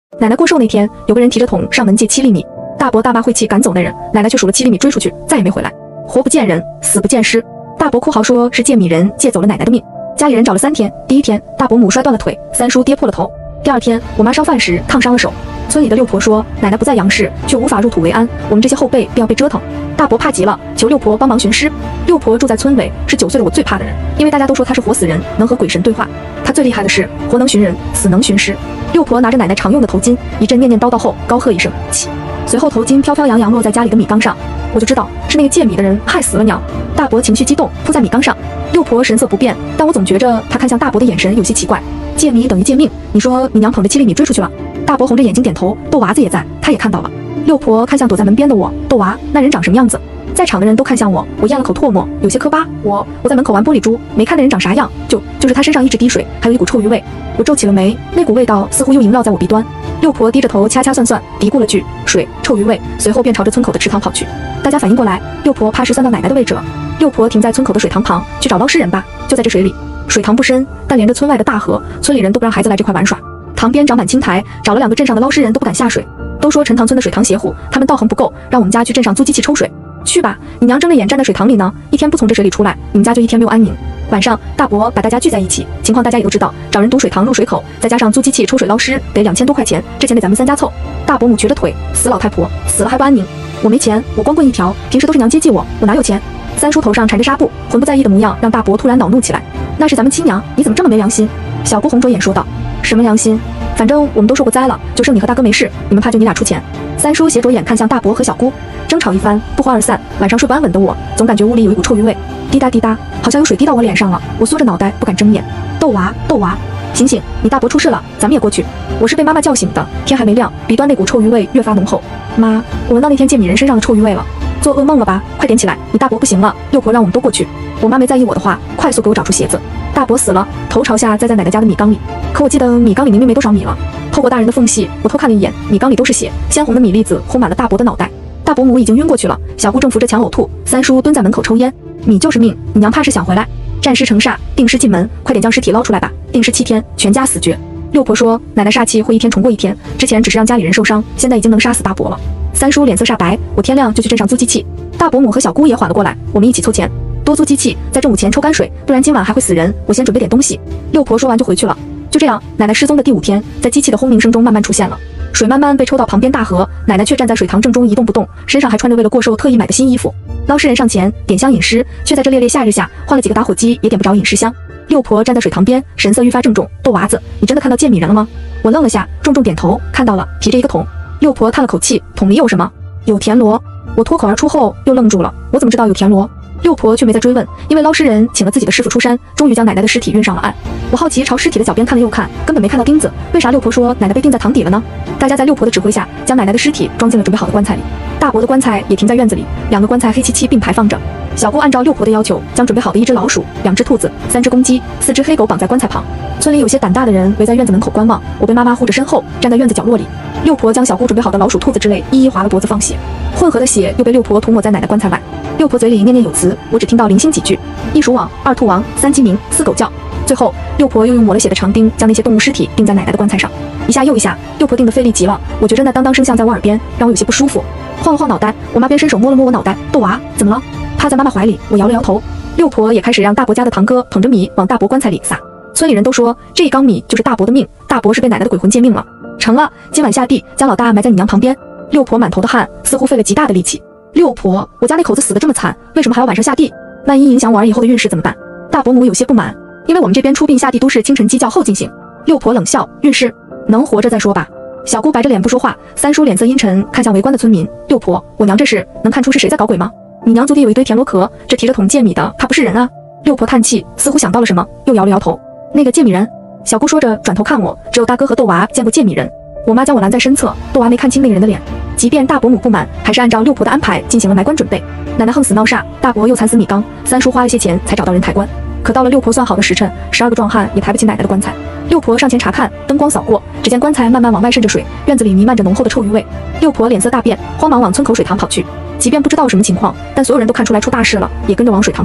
奶奶过寿那天，有个人提着桶上门借7厘米，大伯大妈晦气赶走那人，奶奶却数了7厘米追出去，再也没回来。活不见人，死不见尸。大伯哭嚎说是借米人借走了奶奶的命。家里人找了3天，第1天大伯母摔断了腿，三叔跌破了头。第2天我妈烧饭时烫伤了手。村里的六婆说奶奶不在杨氏，却无法入土为安，我们这些后辈便要被折腾。大伯怕极了，求六婆帮忙寻尸。六婆住在村尾，是9岁的我最怕的人，因为大家都说她是活死人，能和鬼神对话。她最厉害的是活能寻人，死能寻尸。六婆拿着奶奶常用的头巾，一阵念念叨叨后，高喝一声起，随后头巾飘飘扬扬落在家里的米缸上。我就知道是那个借米的人害死了娘。大伯情绪激动，扑在米缸上。六婆神色不变，但我总觉着她看向大伯的眼神有些奇怪。借米等于借命，你说你娘捧着7厘米追出去了。大伯红着眼睛点头，豆娃子也在，他也看到了。六婆看向躲在门边的我，豆娃，那人长什么样子？在场的人都看向我，我咽了口唾沫，有些磕巴。我在门口玩玻璃珠，没看那人长啥样，就是他身上一直滴水，还有一股臭鱼味。我皱起了眉，那股味道似乎又萦绕在我鼻端。六婆低着头掐掐算算，嘀咕了句水，臭鱼味，随后便朝着村口的池塘跑去。大家反应过来，六婆怕是算到奶奶的位置了。六婆停在村口的水塘旁，去找捞尸人吧，就在这水里。水塘不深，但连着村外的大河，村里人都不让孩子来这块玩耍。塘边长满青苔，找了2个镇上的捞尸人都不敢下水，都说陈塘村的水塘邪乎，他们道行不够，让我们家去镇上租机器抽水。去吧，你娘睁着眼站在水塘里呢，一天不从这水里出来，你们家就一天没有安宁。晚上大伯把大家聚在一起，情况大家也都知道，找人堵水塘入水口，再加上租机器抽水捞尸，得2000多块钱，这钱得咱们3家凑。大伯母瘸着腿，死老太婆，死了还不安宁。我没钱，我光棍一条，平时都是娘接济我哪有钱？三叔头上缠着纱布，浑不在意的模样让大伯突然恼怒起来。那是咱们亲娘，你怎么这么没良心？小姑红着眼说道。什么良心？反正我们都受过灾了，就剩你和大哥没事，你们怕就你俩出钱。三叔斜着眼看向大伯和小姑，争吵一番，不欢而散。晚上睡不安稳的我，总感觉屋里有一股臭鱼味，滴答滴答，好像有水滴到我脸上了。我缩着脑袋不敢睁眼。豆娃，醒醒，你大伯出事了，咱们也过去。我是被妈妈叫醒的，天还没亮，鼻端那股臭鱼味越发浓厚。妈，我闻到那天借米人身上的臭鱼味了。做噩梦了吧？快点起来，你大伯不行了。六婆让我们都过去。我妈没在意我的话，快速给我找出鞋子。大伯死了，头朝下栽在奶奶家的米缸里。可我记得米缸里明明没多少米了。透过大人的缝隙，我偷看了一眼，米缸里都是血，鲜红的米粒子糊满了大伯的脑袋。大伯母已经晕过去了，小姑正扶着墙呕吐，三叔蹲在门口抽烟。米就是命，你娘怕是想回来。战尸成煞，定尸进门，快点将尸体捞出来吧。定尸7天，全家死绝。六婆说奶奶煞气会一天重过一天，之前只是让家里人受伤，现在已经能杀死大伯了。三叔脸色煞白，我天亮就去镇上租机器。大伯母和小姑也缓了过来，我们一起凑钱，多租机器，在正午前抽干水，不然今晚还会死人。我先准备点东西。六婆说完就回去了。就这样，奶奶失踪的第5天，在机器的轰鸣声中慢慢出现了。水慢慢被抽到旁边大河，奶奶却站在水塘正中一动不动，身上还穿着为了过寿特意买的新衣服。捞尸人上前点香引尸，却在这烈烈夏日下换了几个打火机也点不着引尸香。六婆站在水塘边，神色愈发郑重。豆娃子，你真的看到借米人了吗？我愣了下，重重点头，看到了，提着一个桶。六婆叹了口气，桶里有什么？有田螺。我脱口而出后又愣住了，我怎么知道有田螺？六婆却没再追问，因为捞尸人请了自己的师傅出山，终于将奶奶的尸体运上了岸。我好奇朝尸体的脚边看了又看，根本没看到钉子，为啥六婆说奶奶被钉在塘底了呢？大家在六婆的指挥下，将奶奶的尸体装进了准备好的棺材里。大伯的棺材也停在院子里，2个棺材黑漆漆并排放着。小姑按照六婆的要求，将准备好的1只老鼠、2只兔子、3只公鸡、4只黑狗绑在棺材旁。村里有些胆大的人围在院子门口观望，我被妈妈护着身后，站在院子角落里。六婆将小姑准备好的老鼠、兔子之类一一划了脖子放血，混合的血又被六婆涂抹在奶奶棺材外。六婆嘴里念念有词，我只听到零星几句：1鼠王，2兔王，3鸡鸣，4狗叫。最后，六婆又用抹了血的长钉将那些动物尸体钉在奶奶的棺材上，一下又一下，六婆钉得费力极了。我觉着那当当声响在我耳边，让我有些不舒服。晃了晃脑袋，我妈边伸手摸了摸我脑袋，豆娃，怎么了？趴在妈妈怀里，我摇了摇头。六婆也开始让大伯家的堂哥捧着米往大伯棺材里撒。村里人都说这一缸米就是大伯的命，大伯是被奶奶的鬼魂借命了。成了，今晚下地将老大埋在你娘旁边。六婆满头的汗，似乎费了极大的力气。六婆，我家那口子死得这么惨，为什么还要晚上下地？万一影响我儿以后的运势怎么办？大伯母有些不满，因为我们这边出殡下地都是清晨鸡叫后进行。六婆冷笑，运势能活着再说吧。小姑白着脸不说话，三叔脸色阴沉，看向围观的村民。六婆，我娘这是能看出是谁在搞鬼吗？你娘足底有一堆田螺壳，这提着桶借米的怕不是人啊？六婆叹气，似乎想到了什么，又摇了摇头。那个借米人。小姑说着转头看我，只有大哥和豆娃见过借米人。我妈将我拦在身侧，豆娃没看清那个人的脸。即便大伯母不满，还是按照六婆的安排进行了埋棺准备。奶奶横死闹煞，大伯又惨死米缸，三叔花了些钱才找到人抬棺。可到了六婆算好的时辰，12个壮汉也抬不起奶奶的棺材。六婆上前查看，灯光扫过，只见棺材慢慢往外渗着水，院子里弥漫着浓厚的臭鱼味。六婆脸色大变，慌忙往村口水塘跑去。即便不知道什么情况，但所有人都看出来出大事了，也跟着往水塘跑。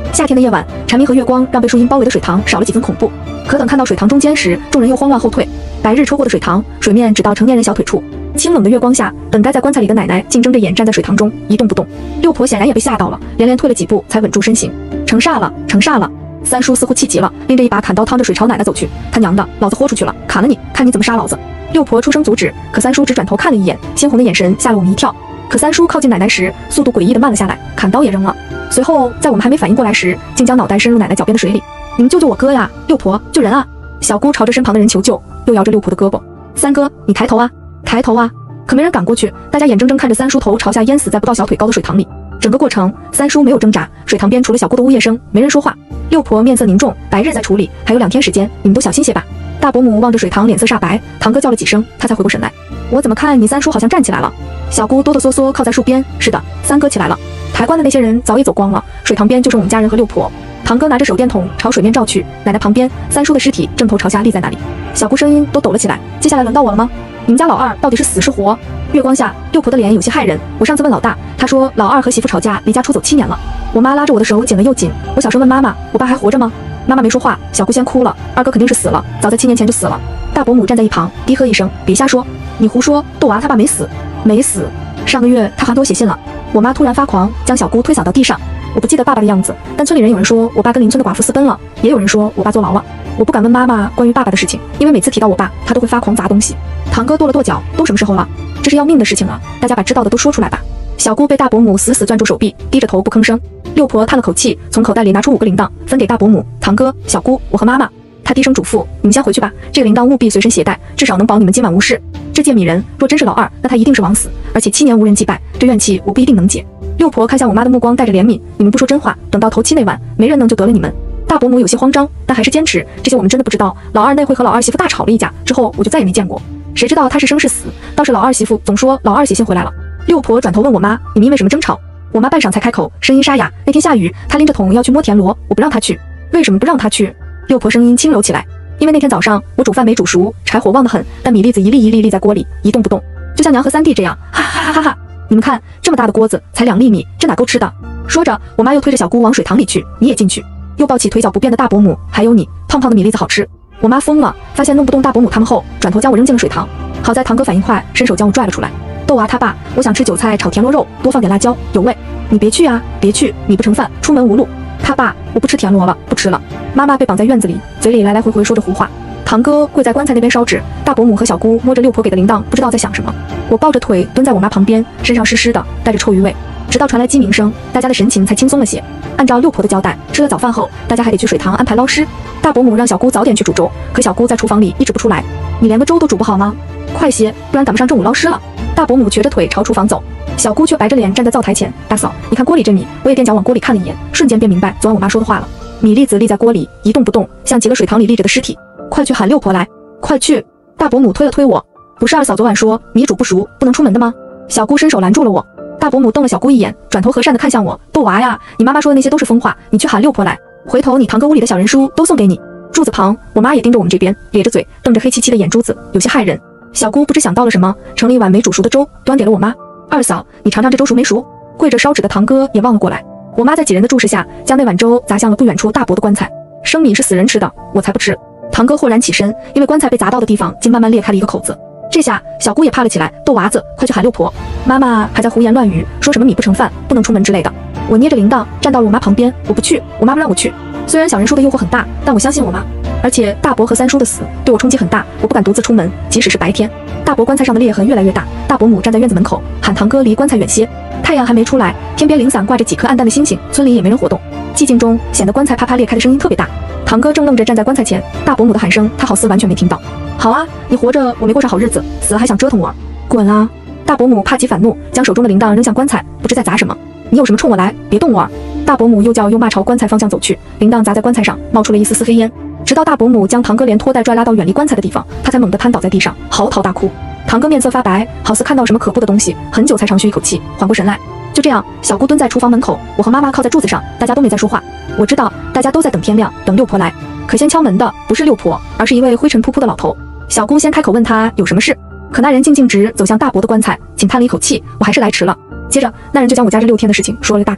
夏天的夜晚，蝉鸣和月光让被树荫包围的水塘少了几分恐怖。可等看到水塘中间时，众人又慌乱后退。白日抽过的水塘，水面只到成年人小腿处。清冷的月光下，本该在棺材里的奶奶竟睁着眼站在水塘中一动不动。六婆显然也被吓到了，连连退了几步才稳住身形。成煞了，成煞了！三叔似乎气急了，拎着一把砍刀趟着水朝奶奶走去。他娘的，老子豁出去了，砍了你，看你怎么杀老子！六婆出声阻止，可三叔只转头看了一眼，鲜红的眼神吓了我们一跳。可三叔靠近奶奶时，速度诡异的慢了下来，砍刀也扔了。随后，在我们还没反应过来时，竟将脑袋伸入奶奶脚边的水里。你们救救我哥呀！六婆，救人啊！小姑朝着身旁的人求救，又摇着六婆的胳膊。三哥，你抬头啊，抬头啊！可没人赶过去，大家眼睁睁看着三叔头朝下淹死在不到小腿高的水塘里。整个过程，三叔没有挣扎，水塘边除了小姑的呜咽声，没人说话。六婆面色凝重，白日再处理，还有2天时间，你们都小心些吧。大伯母望着水塘，脸色煞白。堂哥叫了几声，他才回过神来。我怎么看你三叔好像站起来了？小姑哆哆嗦嗦靠在树边。是的，三哥起来了。抬棺的那些人早已走光了，水塘边就剩我们家人和六婆。堂哥拿着手电筒朝水面照去，奶奶旁边，三叔的尸体正头朝下立在那里。小姑声音都抖了起来。接下来轮到我了吗？你们家老二到底是死是活？月光下，六婆的脸有些骇人。我上次问老大，他说老二和媳妇吵架，离家出走7年了。我妈拉着我的手紧了又紧。我小声问妈妈，我爸还活着吗？妈妈没说话。小姑先哭了。二哥肯定是死了，早在7年前就死了。大伯母站在一旁，低喝一声，别瞎说，你胡说，豆娃他爸没死，没死。上个月他还给我写信了。我妈突然发狂，将小姑推扫到地上。我不记得爸爸的样子，但村里人有人说我爸跟邻村的寡妇私奔了，也有人说我爸坐牢了。我不敢问妈妈关于爸爸的事情，因为每次提到我爸，他都会发狂砸东西。堂哥跺了跺脚，都什么时候了？这是要命的事情了，大家把知道的都说出来吧。小姑被大伯母死死攥住手臂，低着头不吭声。六婆叹了口气，从口袋里拿出5个铃铛，分给大伯母、堂哥、小姑、我和妈妈。她低声嘱咐：“你们先回去吧，这个铃铛务必随身携带，至少能保你们今晚无事。这届米人若真是老二，那他一定是枉死，而且7年无人祭拜，这怨气我不一定能解。”六婆看向我妈的目光带着怜悯：“你们不说真话，等到头7那晚，没人能救得了你们。”大伯母有些慌张，但还是坚持：“这些我们真的不知道。老二那回和老二媳妇大吵了一架，之后我就再也没见过，谁知道他是生是死？倒是老二媳妇总说老二写信回来了。”六婆转头问我妈：“你们因为什么争吵？”我妈半晌才开口，声音沙哑：“那天下雨，她拎着桶要去摸田螺，我不让她去。”“为什么不让她去？”六婆声音轻柔起来：“因为那天早上我煮饭没煮熟，柴火旺得很，但米粒子一粒一粒立在锅里，一动不动，就像娘和三弟这样。哈哈哈哈哈！你们看，这么大的锅子才2粒米，这哪够吃的？”说着，我妈又推着小姑往水塘里去：“你也进去。”又抱起腿脚不便的大伯母：“还有你，胖胖的米粒子好吃。”我妈疯了，发现弄不动大伯母他们后，转头将我扔进了水塘。好在堂哥反应快，伸手将我拽了出来。豆娃他爸，我想吃韭菜炒田螺肉，多放点辣椒，有味。你别去啊，别去，你不成饭，出门无路。他爸，我不吃田螺了，不吃了。妈妈被绑在院子里，嘴里来来回回说着胡话。堂哥跪在棺材那边烧纸，大伯母和小姑摸着六婆给的铃铛，不知道在想什么。我抱着腿蹲在我妈旁边，身上湿湿的，带着臭鱼味。直到传来鸡鸣声，大家的神情才轻松了些。按照六婆的交代，吃了早饭后，大家还得去水塘安排捞尸。大伯母让小姑早点去煮粥，可小姑在厨房里一直不出来。你连个粥都煮不好吗？快些，不然赶不上中午捞尸了。大伯母瘸着腿朝厨房走，小姑却白着脸站在灶台前。大嫂，你看锅里这米。我也踮脚往锅里看了一眼，瞬间便明白昨晚我妈说的话了。米粒子立在锅里，一动不动，像极了水塘里立着的尸体。快去喊六婆来，快去！大伯母推了推我，不是二嫂昨晚说米煮不熟不能出门的吗？小姑伸手拦住了我。大伯母瞪了小姑一眼，转头和善地看向我：“豆娃呀，你妈妈说的那些都是疯话，你去喊六婆来。回头你堂哥屋里的小人书都送给你。”柱子旁，我妈也盯着我们这边，咧着嘴，瞪着黑漆漆的眼珠子，有些骇人。小姑不知想到了什么，盛了一碗没煮熟的粥，端给了我妈。二嫂，你尝尝这粥熟没熟？跪着烧纸的堂哥也望了过来。我妈在几人的注视下，将那碗粥砸向了不远处大伯的棺材。生米是死人吃的，我才不吃。堂哥豁然起身，因为棺材被砸到的地方竟慢慢裂开了一个口子。这下小姑也怕了起来，豆娃子，快去喊六婆！妈妈还在胡言乱语，说什么米不成饭，不能出门之类的。我捏着铃铛站到了我妈旁边，我不去，我妈不让我去。虽然小人说的诱惑很大，但我相信我妈。而且大伯和三叔的死对我冲击很大，我不敢独自出门，即使是白天。大伯棺材上的裂痕越来越大，大伯母站在院子门口喊堂哥离棺材远些。太阳还没出来，天边零散挂着几颗暗淡的星星，村里也没人活动，寂静中显得棺材啪啪裂开的声音特别大。堂哥正愣着站在棺材前，大伯母的喊声他好似完全没听到。好啊，你活着我没过上好日子，死了还想折腾我？滚啊！大伯母怕极反怒，将手中的铃铛扔向棺材，不知在砸什么。你有什么冲我来，别动我！大伯母又叫又骂，朝棺材方向走去，铃铛砸在棺材上，冒出了一丝丝黑烟。直到大伯母将堂哥连拖带拽拉到远离棺材的地方，他才猛地瘫倒在地上，嚎啕大哭。堂哥面色发白，好似看到什么可怖的东西，很久才长吁一口气，缓过神来。就这样，小姑蹲在厨房门口，我和妈妈靠在柱子上，大家都没再说话。我知道大家都在等天亮，等六婆来。可先敲门的不是六婆，而是一位灰尘扑扑的老头。小姑先开口问他有什么事，可那人静静直走向大伯的棺材，轻叹了一口气，我还是来迟了。接着那人就将我家这6天的事情说了个大概。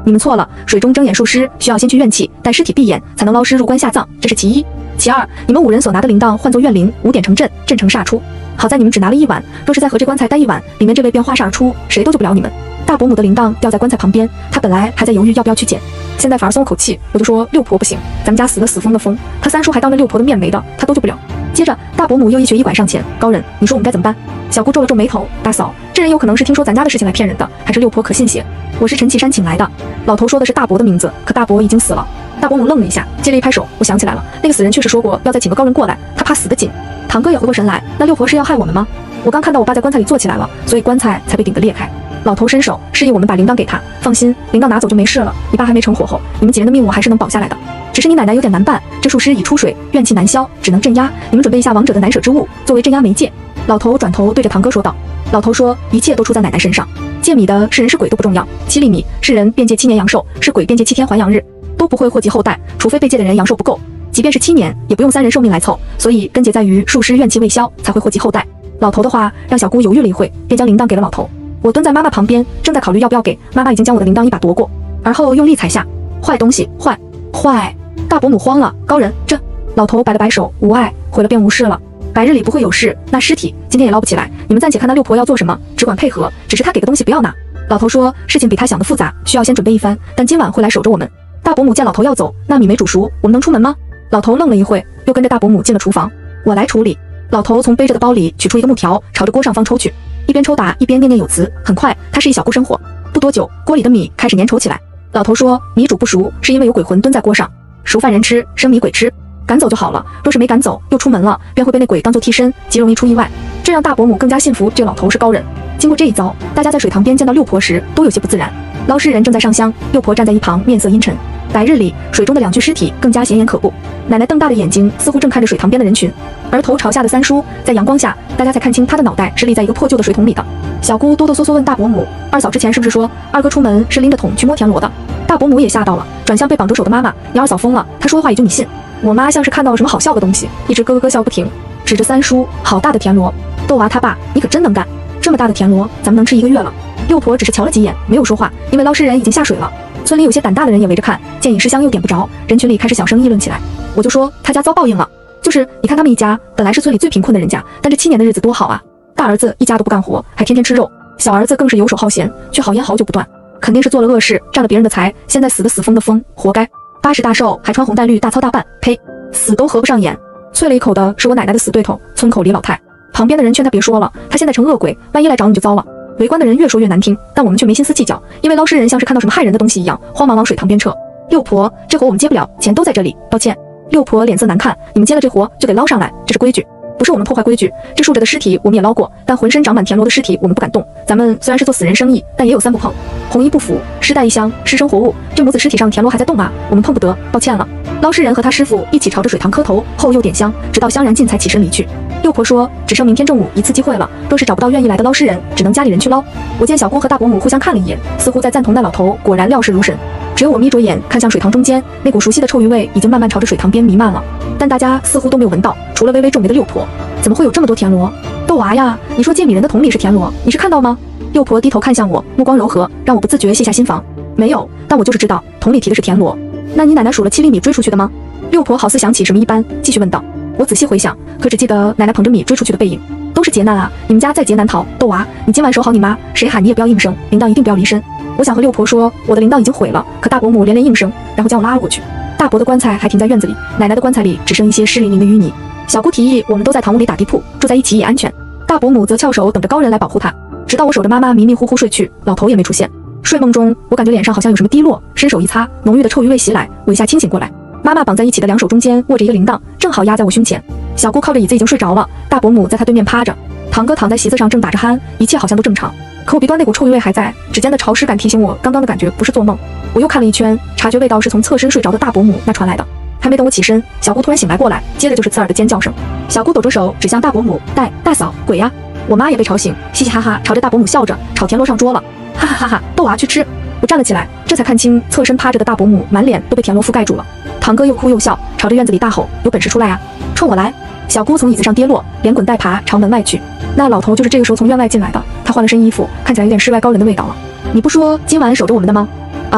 你们错了，水中睁眼术尸需要先去怨气，待尸体闭眼才能捞尸入棺下葬，这是其一。其二，你们5人所拿的铃铛换作怨铃，5点成阵，阵成煞出。好在你们只拿了1晚，若是再和这棺材待1晚，里面这位便花煞而出，谁都救不了你们。大伯母的铃铛掉在棺材旁边，她本来还在犹豫要不要去捡，现在反而松了口气。我就说六婆不行，咱们家死了死疯的疯，她三叔还当着六婆的面没的，她都救不了。接着大伯母又一瘸一拐上前，高人，你说我们该怎么办？小姑皱了皱眉头，大嫂，这人有可能是听说咱家的事情来骗人的，还是六婆可信些？我是陈启山请来的。老头说的是大伯的名字，可大伯已经死了。大伯母愣了一下，接着一拍手，我想起来了，那个死人确实说过要再请个高人过来，他怕死得紧。堂哥也回过神来，那六婆是要害我们吗？我刚看到我爸在棺材里坐起来了，所以棺材才被顶得裂开。老头伸手示意我们把铃铛给他，放心，铃铛拿走就没事了。你爸还没成火候，你们几人的命我还是能保下来的。只是你奶奶有点难办，这术尸已出水，怨气难消，只能镇压。你们准备一下亡者的难舍之物，作为镇压媒介。老头转头对着堂哥说道。老头说，一切都出在奶奶身上。借米的是人是鬼都不重要，7粒米是人便借7年阳寿，是鬼便借7天还阳日，都不会祸及后代，除非被借的人阳寿不够。即便是7年，也不用3人寿命来凑，所以根结在于术尸怨气未消，才会祸及后代。老头的话让小姑犹豫了一会，便将铃铛给了老头。我蹲在妈妈旁边，正在考虑要不要给，妈妈已经将我的铃铛一把夺过，而后用力踩下。坏东西，坏！大伯母慌了，高人，这……老头摆了摆手，无碍，毁了便无事了。白日里不会有事，那尸体今天也捞不起来，你们暂且看那六婆要做什么，只管配合，只是她给的东西不要拿。老头说，事情比他想的复杂，需要先准备一番，但今晚会来守着我们。大伯母见老头要走，那米没煮熟，我们能出门吗？老头愣了一会，又跟着大伯母进了厨房。我来处理。老头从背着的包里取出一个木条，朝着锅上方抽去，一边抽打一边念念有词。很快，他示意小姑生火。不多久，锅里的米开始粘稠起来。老头说，米煮不熟，是因为有鬼魂蹲在锅上，熟饭人吃，生米鬼吃。赶走就好了，若是没赶走，又出门了，便会被那鬼当作替身，极容易出意外。这让大伯母更加信服这个老头是高人。经过这一遭，大家在水塘边见到六婆时都有些不自然。捞尸人正在上香，六婆站在一旁，面色阴沉。白日里，水中的2具尸体更加显眼可怖。奶奶瞪大的眼睛似乎正看着水塘边的人群，而头朝下的三叔在阳光下，大家才看清他的脑袋是立在一个破旧的水桶里的。小姑哆哆嗦嗦问大伯母，二嫂之前是不是说二哥出门是拎着桶去摸田螺的？大伯母也吓到了，转向被绑着手的妈妈，你二嫂疯了，她说的话也就你信？我妈像是看到了什么好笑的东西，一直咯咯笑不停，指着三叔，好大的田螺！豆娃他爸，你可真能干，这么大的田螺，咱们能吃1个月了。六婆只是瞧了几眼，没有说话，因为捞尸人已经下水了。村里有些胆大的人也围着看，见饮尸香又点不着，人群里开始小声议论起来。我就说他家遭报应了，就是你看他们一家本来是村里最贫困的人家，但这7年的日子多好啊！大儿子一家都不干活，还天天吃肉，小儿子更是游手好闲，却好烟好酒不断，肯定是做了恶事，占了别人的财，现在死的死疯的疯，活该！80大寿还穿红戴绿大操大办，呸！死都合不上眼。啐了一口的是我奶奶的死对头，村口李老太。旁边的人劝他别说了，他现在成恶鬼，万一来找你就糟了。围观的人越说越难听，但我们却没心思计较，因为捞尸人像是看到什么害人的东西一样，慌忙往水塘边撤。六婆，这活我们接不了，钱都在这里，抱歉。六婆脸色难看，你们接了这活就得捞上来，这是规矩，不是我们破坏规矩。这竖着的尸体我们也捞过，但浑身长满田螺的尸体我们不敢动。咱们虽然是做死人生意，但也有3不碰：红衣不腐，尸带异香，尸生活物。这母子尸体上田螺还在动啊，我们碰不得，抱歉了。捞尸人和他师傅一起朝着水塘磕头，后又点香，直到香燃尽才起身离去。六婆说，只剩明天正午一次机会了，若是找不到愿意来的捞尸人，只能家里人去捞。我见小姑和大伯母互相看了一眼，似乎在赞同那老头果然料事如神。只有我眯着眼看向水塘中间，那股熟悉的臭鱼味已经慢慢朝着水塘边弥漫了，但大家似乎都没有闻到，除了微微皱眉的六婆。怎么会有这么多田螺？豆娃呀，你说借米人的桶里是田螺，你是看到吗？六婆低头看向我，目光柔和，让我不自觉卸下心防。没有，但我就是知道桶里提的是田螺。那你奶奶数了7粒米追出去的吗？六婆好似想起什么一般，继续问道。我仔细回想，可只记得奶奶捧着米追出去的背影。都是劫难啊，你们家在劫难逃。豆娃，你今晚守好你妈，谁喊你也不要应声，铃铛一定不要离身。我想和六婆说，我的铃铛已经毁了，可大伯母连连应声，然后将我拉了过去。大伯的棺材还停在院子里，奶奶的棺材里只剩一些湿淋淋的淤泥。小姑提议我们都在堂屋里打地铺，住在一起也安全。大伯母则翘首等着高人来保护她，直到我守着妈妈迷迷糊糊睡去，老头也没出现。睡梦中，我感觉脸上好像有什么滴落，伸手一擦，浓郁的臭鱼味袭来，我一下清醒过来。妈妈绑在一起的2手中间握着一个铃铛，正好压在我胸前。小姑靠着椅子已经睡着了，大伯母在她对面趴着，堂哥躺在席子上正打着鼾，一切好像都正常。可我鼻端那股臭鱼味还在，指尖的潮湿感提醒我刚刚的感觉不是做梦。我又看了一圈，察觉味道是从侧身睡着的大伯母那传来的。还没等我起身，小姑突然醒来过来，接着就是刺耳的尖叫声。小姑抖着手指向大伯母，大嫂，鬼呀！我妈也被吵醒，嘻嘻哈哈朝着大伯母笑着，炒田螺上桌了，哈哈哈哈！豆娃去吃。我站了起来，这才看清侧身趴着的大伯母满脸都被田螺覆盖住了。堂哥又哭又笑，朝着院子里大吼：“有本事出来啊，冲我来！”小姑从椅子上跌落，连滚带爬朝门外去。那老头就是这个时候从院外进来的，他换了身衣服，看起来有点世外高人的味道了。你不说今晚守着我们的吗？啊！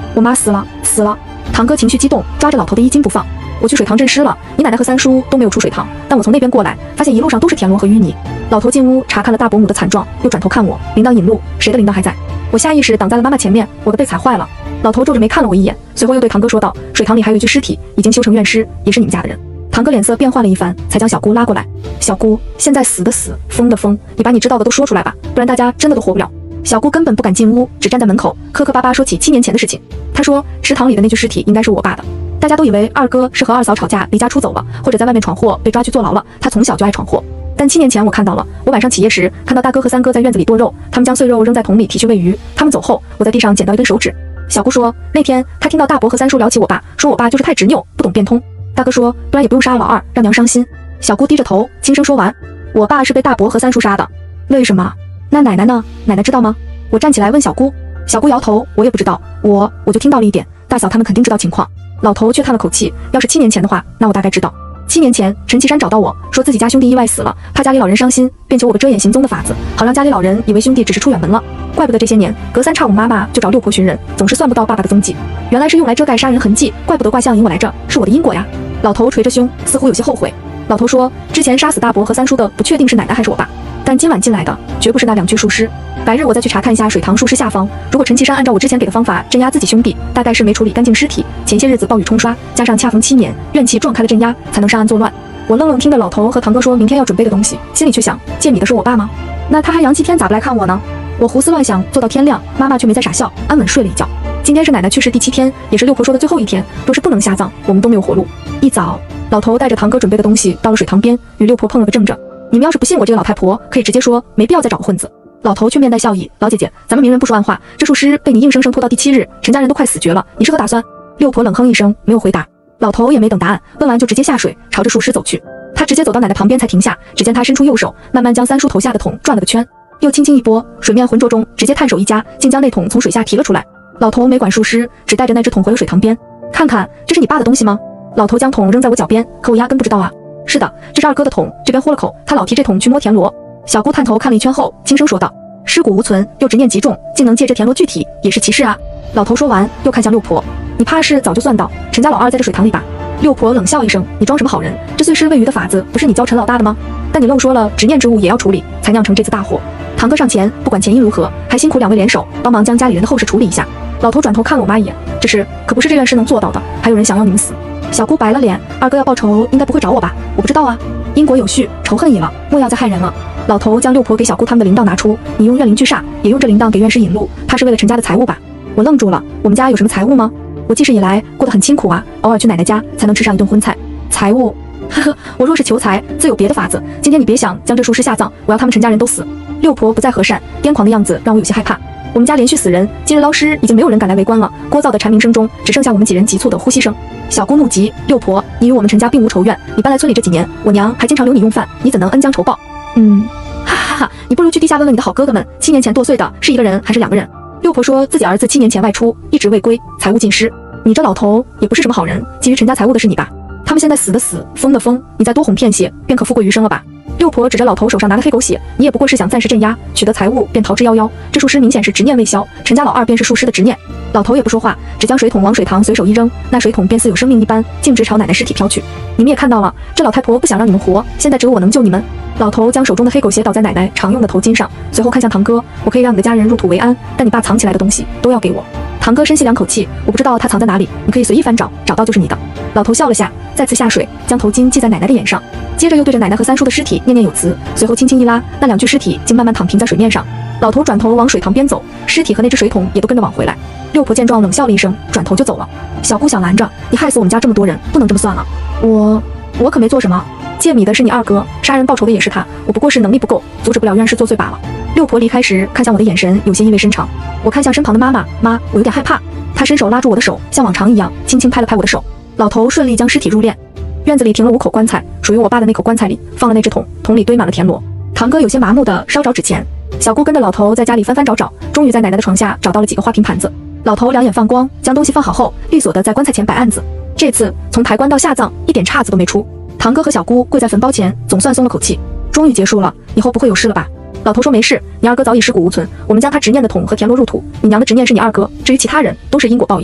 我妈死了，死了！堂哥情绪激动，抓着老头的衣襟不放。我去水塘镇尸了，你奶奶和三叔都没有出水塘，但我从那边过来，发现一路上都是田螺和淤泥。老头进屋查看了大伯母的惨状，又转头看我，铃铛引路，谁的铃铛还在？我下意识挡在了妈妈前面，我的被踩坏了。老头皱着眉看了我一眼，随后又对堂哥说道：“水塘里还有一具尸体，已经修成院尸，也是你们家的人。”堂哥脸色变幻了一番，才将小姑拉过来。小姑，现在死的死，疯的疯，你把你知道的都说出来吧，不然大家真的都活不了。小姑根本不敢进屋，只站在门口，磕磕巴巴说起7年前的事情。她说池塘里的那具尸体应该是我爸的。大家都以为二哥是和二嫂吵架离家出走了，或者在外面闯祸被抓去坐牢了。他从小就爱闯祸。但7年前我看到了，我晚上起夜时看到大哥和三哥在院子里剁肉，他们将碎肉扔在桶里提去喂鱼。他们走后，我在地上捡到一根手指。小姑说，那天她听到大伯和三叔聊起我爸，说我爸就是太执拗，不懂变通。大哥说，不然也不用杀了老二，让娘伤心。小姑低着头轻声说完，我爸是被大伯和三叔杀的。为什么？那奶奶呢？奶奶知道吗？我站起来问小姑。小姑摇头，我也不知道，我就听到了一点，大嫂他们肯定知道情况。老头却叹了口气，要是7年前的话，那我大概知道。7年前，陈其山找到我说自己家兄弟意外死了，怕家里老人伤心，便求我个遮掩行踪的法子，好让家里老人以为兄弟只是出远门了。怪不得这些年隔三差五妈妈就找六婆寻人，总是算不到爸爸的踪迹，原来是用来遮盖杀人痕迹，怪不得卦象引我来这儿，是我的因果呀。老头捶着胸，似乎有些后悔。老头说，之前杀死大伯和三叔的不确定是奶奶还是我爸，但今晚进来的绝不是那2具树尸。白日我再去查看一下水塘树尸下方，如果陈其山按照我之前给的方法镇压自己兄弟，大概是没处理干净尸体，前些日子暴雨冲刷，加上恰逢7年，怨气撞开了镇压，才能上岸作乱。我愣愣听着老头和堂哥说明天要准备的东西，心里却想，借米的是我爸吗？那他还阳气天咋不来看我呢？我胡思乱想，做到天亮，妈妈却没再傻笑，安稳睡了一觉。今天是奶奶去世第7天，也是六婆说的最后一天，若是不能下葬，我们都没有活路。一早，老头带着堂哥准备的东西到了水塘边，与六婆碰了个正着。你们要是不信我这个老太婆，可以直接说，没必要再找个混子。老头却面带笑意，老姐姐，咱们明人不说暗话，这术尸被你硬生生拖到第7日，陈家人都快死绝了，你是何打算？六婆冷哼一声，没有回答。老头也没等答案，问完就直接下水，朝着术尸走去。他直接走到奶奶旁边才停下，只见他伸出右手，慢慢将三叔头下的桶转了个圈，又轻轻一拨，水面浑浊中，直接探手一夹，竟将那桶从水下提了出来。老头没管术尸，只带着那只桶回了水塘边。看看，这是你爸的东西吗？老头将桶扔在我脚边，可我压根不知道啊。是的，这是二哥的桶，这边豁了口，他老提这桶去摸田螺。小姑探头看了一圈后，轻声说道：“尸骨无存，又执念极重，竟能借这田螺具体，也是奇事啊。”老头说完，又看向六婆：“你怕是早就算到陈家老二在这水塘里吧？”六婆冷笑一声：“你装什么好人？这碎尸喂鱼的法子不是你教陈老大的吗？但你漏说了，执念之物也要处理，才酿成这次大祸。”堂哥上前，不管前因如何，还辛苦2位联手，帮忙将家里人的后事处理一下。老头转头看了我妈一眼：“这事可不是这院士能做到的，还有人想要你们死。”小姑白了脸：“二哥要报仇，应该不会找我吧？我不知道啊。因果有序，仇恨已了，莫要再害人了。”老头将六婆给小姑他们的铃铛拿出：“你用怨灵聚煞，也用这铃铛给院士引路，怕是为了陈家的财物吧？”我愣住了，我们家有什么财物吗？我记事以来过得很清苦啊，偶尔去奶奶家才能吃上一顿荤菜。财物？呵呵，我若是求财，自有别的法子。今天你别想将这术尸下葬，我要他们陈家人都死。六婆不再和善，癫狂的样子让我有些害怕。我们家连续死人，今日捞尸已经没有人敢来围观了。聒噪的蝉鸣声中，只剩下我们几人急促的呼吸声。小姑怒极：“六婆，你与我们陈家并无仇怨，你搬来村里这几年，我娘还经常留你用饭，你怎能恩将仇报？”哈哈哈，你不如去地下问问你的好哥哥们，7年前剁碎的是1个人还是2个人？六婆说自己儿子7年前外出，一直未归，财物尽失。你这老头也不是什么好人，觊觎陈家财物的是你吧？他们现在死的死，疯的疯，你再多哄骗些，便可富贵余生了吧？六婆指着老头手上拿的黑狗血，你也不过是想暂时镇压，取得财物便逃之夭夭。这术尸明显是执念未消，陈家老二便是术尸的执念。老头也不说话，只将水桶往水塘随手一扔，那水桶便似有生命一般，径直朝奶奶尸体飘去。你们也看到了，这老太婆不想让你们活，现在只有我能救你们。老头将手中的黑狗血倒在奶奶常用的头巾上，随后看向堂哥：“我可以让你的家人入土为安，但你爸藏起来的东西都要给我。”堂哥深吸2口气：“我不知道他藏在哪里，你可以随意翻找，找到就是你的。”老头笑了下，再次下水，将头巾系在奶奶的眼上，接着又对着奶奶和三叔的尸体念念有词，随后轻轻一拉，那2具尸体竟慢慢躺平在水面上。老头转头往水塘边走，尸体和那只水桶也都跟着往回来。六婆见状冷笑了一声，转头就走了。小姑想拦着：“你害死我们家这么多人，不能这么算了。”我可没做什么，借米的是你二哥，杀人报仇的也是他，我不过是能力不够，阻止不了院士作祟罢了。六婆离开时看向我的眼神有些意味深长，我看向身旁的妈妈：“妈，我有点害怕。”她伸手拉住我的手，像往常一样轻轻拍了拍我的手。老头顺利将尸体入殓。院子里停了5口棺材，属于我爸的那口棺材里放了那只桶，桶里堆满了田螺。堂哥有些麻木地烧找纸钱，小姑跟着老头在家里翻翻找找，终于在奶奶的床下找到了几个花瓶盘子。老头两眼放光，将东西放好后，利索地在棺材前摆案子。这次从抬棺到下葬，一点岔子都没出。堂哥和小姑跪在坟包前，总算松了口气，终于结束了，以后不会有事了吧？老头说没事，你二哥早已尸骨无存，我们将他执念的桶和田螺入土，你娘的执念是你二哥，至于其他人都是因果报应。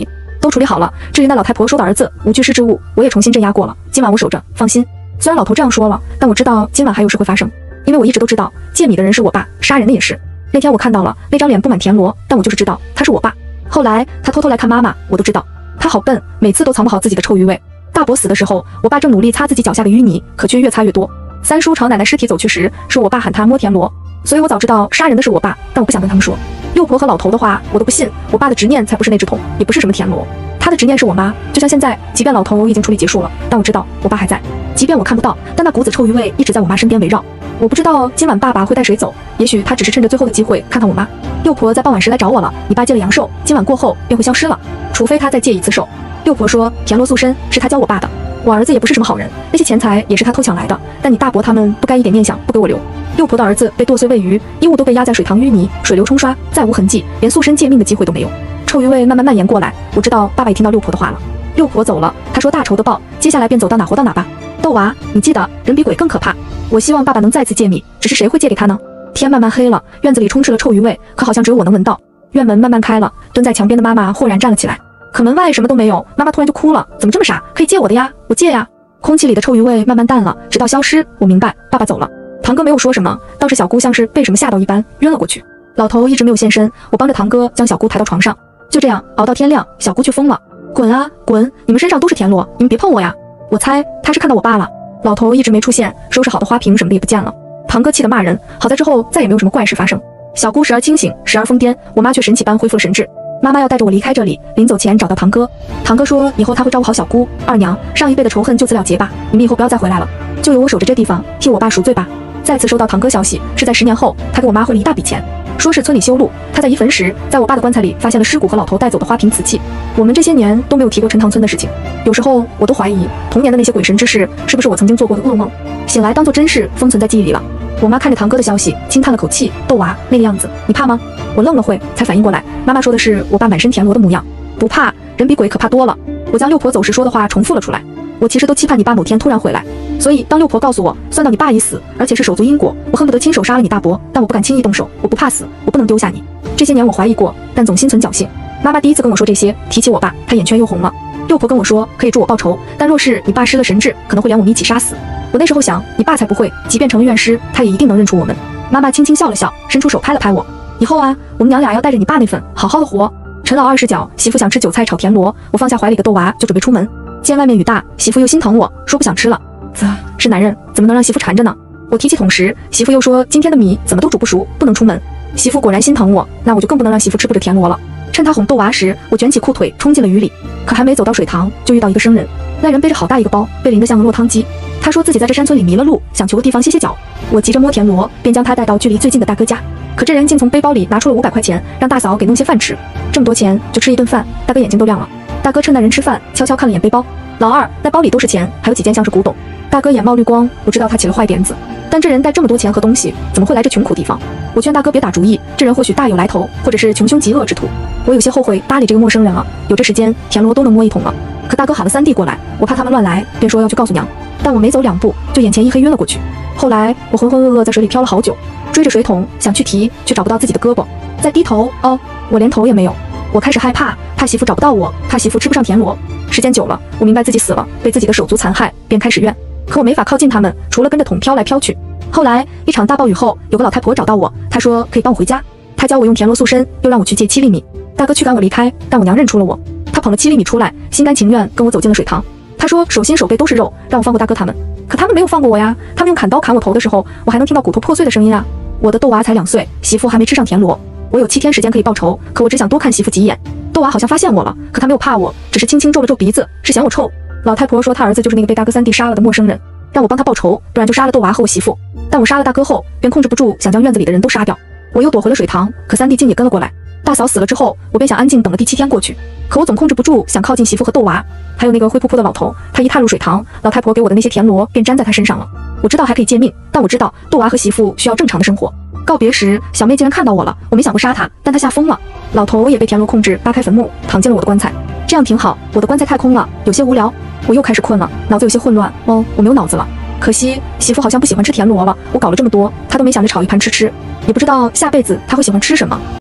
都处理好了。至于那老太婆说的儿子无居室之物，我也重新镇压过了。今晚我守着，放心。虽然老头这样说了，但我知道今晚还有事会发生，因为我一直都知道借米的人是我爸，杀人的也是。那天我看到了那张脸布满田螺，但我就是知道他是我爸。后来他偷偷来看妈妈，我都知道。他好笨，每次都藏不好自己的臭鱼味。大伯死的时候，我爸正努力擦自己脚下的淤泥，可却越擦越多。三叔朝奶奶尸体走去时，是我爸喊他摸田螺，所以我早知道杀人的是我爸，但我不想跟他们说。六婆和老头的话我都不信，我爸的执念才不是那只桶，也不是什么田螺，他的执念是我妈。就像现在，即便老头已经处理结束了，但我知道我爸还在。即便我看不到，但那股子臭鱼味一直在我妈身边围绕。我不知道今晚爸爸会带谁走，也许他只是趁着最后的机会看看我妈。六婆在傍晚时来找我了，你爸借了阳寿，今晚过后便会消失了，除非他再借一次寿。六婆说田螺塑身是他教我爸的，我儿子也不是什么好人，那些钱财也是他偷抢来的，但你大伯他们不该一点念想不给我留。六婆的儿子被剁碎喂鱼，衣物都被压在水塘淤泥，水流冲刷，再无痕迹，连塑身借命的机会都没有。臭鱼味慢慢蔓延过来，我知道爸爸也听到六婆的话了。六婆走了，他说大仇的报，接下来便走到哪活到哪吧。豆娃，你记得人比鬼更可怕。我希望爸爸能再次借米，只是谁会借给他呢？天慢慢黑了，院子里充斥了臭鱼味，可好像只有我能闻到。院门慢慢开了，蹲在墙边的妈妈豁然站了起来。可门外什么都没有，妈妈突然就哭了，怎么这么傻？可以借我的呀，我借呀。空气里的臭鱼味慢慢淡了，直到消失。我明白，爸爸走了。堂哥没有说什么，倒是小姑像是被什么吓到一般晕了过去。老头一直没有现身，我帮着堂哥将小姑抬到床上，就这样熬到天亮，小姑却疯了。滚啊滚！你们身上都是田螺，你们别碰我呀！我猜他是看到我爸了。老头一直没出现，收拾好的花瓶什么的也不见了。堂哥气得骂人，好在之后再也没有什么怪事发生。小姑时而清醒，时而疯癫，我妈却神奇般恢复了神智。妈妈要带着我离开这里，临走前找到堂哥。堂哥说以后他会照顾好小姑。二娘，上一辈的仇恨就此了结吧，你们以后不要再回来了，就由我守着这地方替我爸赎罪吧。再次收到堂哥消息，是在10年后，他给我妈汇了一大笔钱，说是村里修路，他在移坟时在我爸的棺材里发现了尸骨和老头带走的花瓶瓷器。我们这些年都没有提过陈塘村的事情，有时候我都怀疑童年的那些鬼神之事是不是我曾经做过的噩梦，醒来当作真事封存在记忆里了。我妈看着堂哥的消息，轻叹了口气，豆娃那个样子你怕吗？我愣了会才反应过来，妈妈说的是我爸满身田螺的模样。不怕，人比鬼可怕多了。我将六婆走时说的话重复了出来，我其实都期盼你爸某天突然回来，所以当六婆告诉我算到你爸已死，而且是手足因果，我恨不得亲手杀了你大伯，但我不敢轻易动手，我不怕死，我不能丢下你。这些年我怀疑过，但总心存侥幸。妈妈第一次跟我说这些，提起我爸，她眼圈又红了。六婆跟我说可以助我报仇，但若是你爸失了神智，可能会连我们一起杀死。我那时候想，你爸才不会，即便成了院师，他也一定能认出我们。妈妈轻轻笑了笑，伸出手拍了拍我，以后啊，我们娘俩要带着你爸那份好好的活。陈老20脚，媳妇想吃韭菜炒田螺，我放下怀里的豆娃就准备出门。见外面雨大，媳妇又心疼我，说不想吃了。是男人怎么能让媳妇缠着呢？我提起桶时，媳妇又说今天的米怎么都煮不熟，不能出门。媳妇果然心疼我，那我就更不能让媳妇吃不着田螺了。趁她哄豆娃时，我卷起裤腿冲进了雨里，可还没走到水塘，就遇到一个生人。那人背着好大一个包，被淋得像个落汤鸡。他说自己在这山村里迷了路，想求个地方歇歇脚。我急着摸田螺，便将他带到距离最近的大哥家。可这人竟从背包里拿出了500块钱，让大嫂给弄些饭吃。这么多钱就吃一顿饭，大哥眼睛都亮了。大哥趁那人吃饭，悄悄看了眼背包。老二，那包里都是钱，还有几件像是古董。大哥眼冒绿光，我知道他起了坏点子。但这人带这么多钱和东西，怎么会来这穷苦地方？我劝大哥别打主意，这人或许大有来头，或者是穷凶极恶之徒。我有些后悔搭理这个陌生人了，有这时间，田螺都能摸一桶了。可大哥喊了3弟过来，我怕他们乱来，便说要去告诉娘。但我没走2步，就眼前一黑晕了过去。后来我浑浑噩噩在水里漂了好久，追着水桶想去提，却找不到自己的胳膊。再低头，我连头也没有。我开始害怕，怕媳妇找不到我，怕媳妇吃不上田螺。时间久了，我明白自己死了，被自己的手足残害，便开始怨。可我没法靠近他们，除了跟着桶飘来飘去。后来一场大暴雨后，有个老太婆找到我，她说可以帮我回家。她教我用田螺塑身，又让我去借7粒米。大哥驱赶我离开，但我娘认出了我，她捧了7粒米出来，心甘情愿跟我走进了水塘。她说手心手背都是肉，让我放过大哥他们。可他们没有放过我呀，他们用砍刀砍我头的时候，我还能听到骨头破碎的声音啊。我的豆娃才2岁，媳妇还没吃上田螺。我有7天时间可以报仇，可我只想多看媳妇几眼。豆娃好像发现我了，可他没有怕我，只是轻轻皱了皱鼻子，是嫌我臭。老太婆说他儿子就是那个被大哥3弟杀了的陌生人，让我帮他报仇，不然就杀了豆娃和我媳妇。但我杀了大哥后，便控制不住想将院子里的人都杀掉。我又躲回了水塘，可3弟竟也跟了过来。大嫂死了之后，我便想安静等了第7天过去，可我总控制不住想靠近媳妇和豆娃。还有那个灰扑扑的老头，他一踏入水塘，老太婆给我的那些田螺便粘在他身上了。我知道还可以借命，但我知道豆娃和媳妇需要正常的生活。告别时，小妹竟然看到我了，我没想过杀她，但她吓疯了。老头也被田螺控制，扒开坟墓，躺进了我的棺材。这样挺好，我的棺材太空了，有些无聊。我又开始困了，脑子有些混乱。我没有脑子了。可惜媳妇好像不喜欢吃田螺了，我搞了这么多，她都没想着炒一盘吃，也不知道下辈子她会喜欢吃什么。